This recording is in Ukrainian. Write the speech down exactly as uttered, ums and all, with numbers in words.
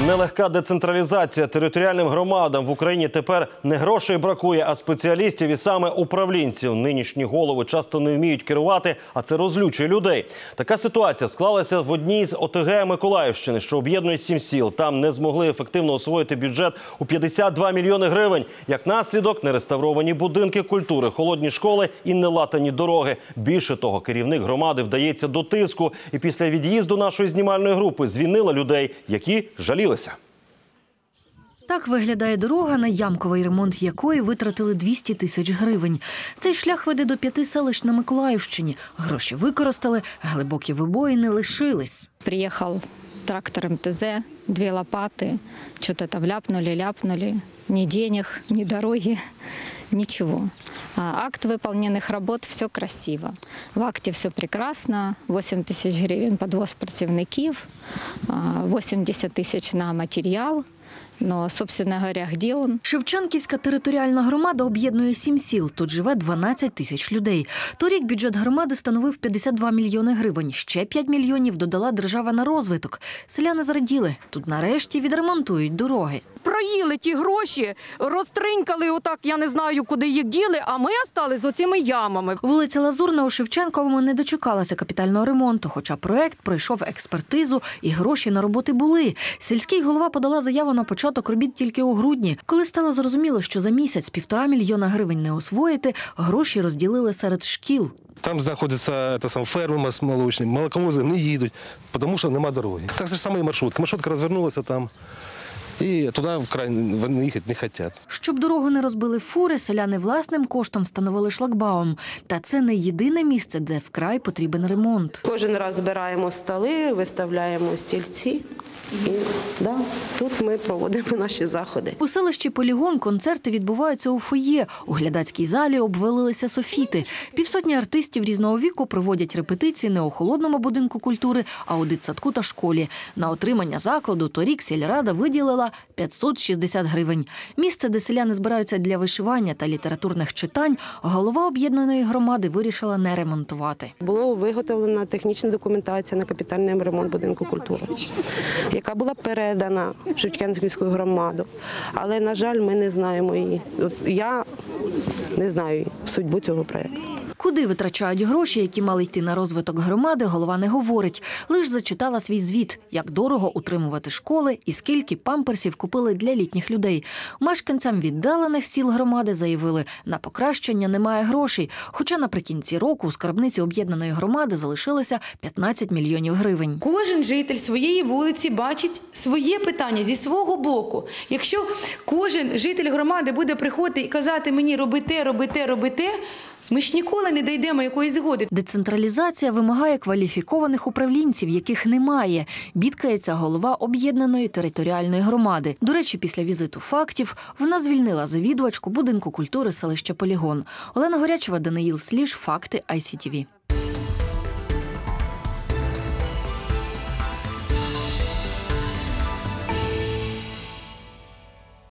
Нелегка децентралізація. Територіальним громадам в Україні тепер не грошей бракує, а спеціалістів і саме управлінців. Нинішні голови часто не вміють керувати, а це розлючує людей. Така ситуація склалася в одній з О Те Ге Миколаївщини, що об'єднує сім сіл. Там не змогли ефективно освоїти бюджет у п'ятдесят два мільйони гривень. Як наслідок – нереставровані будинки культури, холодні школи і нелатані дороги. Більше того, керівник громади вдається до тиску. І після від'їзду нашої знімальної групи звільнила людей, які жалілися. Так виглядає дорога, на ямковий ремонт якої витратили двісті тисяч гривень. Цей шлях веде до п'яти селищ на Миколаївщині. Гроші використали, глибокі вибоїни лишились. Приїхав трактор Ем Те Зе, дві лопати, що-то там ляпнули, ляпнули. Ні денег, ні дороги, ничего. Акт выполненных работ, все красиво. В акте все прекрасно. вісім тисяч гривень подвоз працівників, вісімдесят тисяч на матеріал. Но, собственно говоря, где он? Шевченківська територіальна громада об'єднує сім сіл. Тут живе дванадцять тисяч людей. Торік бюджет громади становив п'ятдесят два мільйони гривень. Ще п'ять мільйонів додала держава на розвиток. Селяни зраділи. Тут нарешті відремонтують дороги. Проїли ті гроші, розтринькали отак, я не знаю, куди їх діли, а ми остались з оцими ямами. Вулиця Лазурна у Шевченковому не дочекалася капітального ремонту, хоча проект пройшов експертизу і гроші на роботи були. Сільський голова подала заяву на початок робіт тільки у грудні. Коли стало зрозуміло, що за місяць півтора мільйона гривень не освоїти, гроші розділили серед шкіл. Там знаходяться сам, ферми молочні, молоковози не їдуть, тому що немає дороги. Так же саме і маршрутка. Маршрутка розвернулася там. І туди вкрай вони їхати не хочуть. Щоб дорогу не розбили фури, селяни власним коштом встановили шлагбаум. Та це не єдине місце, де вкрай потрібен ремонт. Кожен раз збираємо столи, виставляємо стільці. І да, тут ми проводимо наші заходи. У селищі Полігон концерти відбуваються у фоє. У глядацькій залі обвалилися софіти. Півсотні артистів різного віку проводять репетиції не у холодному будинку культури, а у дитсадку та школі. На отримання закладу торік сільрада виділила п'ятсот шістдесят гривень. Місце, де селяни збираються для вишивання та літературних читань, голова об'єднаної громади вирішила не ремонтувати. Була виготовлена технічна документація на капітальний ремонт будинку культури, яка була передана в Шевченківську громаду. Але, на жаль, ми не знаємо її. Я не знаю судьбу цього проєкту. Куди витрачають гроші, які мали йти на розвиток громади, голова не говорить. Лиш зачитала свій звіт, як дорого утримувати школи і скільки памперсів купили для літніх людей. Мешканцям віддалених сіл громади заявили, на покращення немає грошей. Хоча наприкінці року у скарбниці об'єднаної громади залишилося п'ятнадцять мільйонів гривень. Кожен житель своєї вулиці бачить своє питання зі свого боку. Якщо кожен житель громади буде приходити і казати мені роби те, роби те, роби те, ми ж ніколи не дійдемо якоїсь згоди. Децентралізація вимагає кваліфікованих управлінців, яких немає, бідкається голова об'єднаної територіальної громади. До речі, після візиту фактів вона звільнила завідувачку будинку культури селища Полігон. Олена Горячева, Даниїл Сліж, Факти Ай Сі Ті Ві.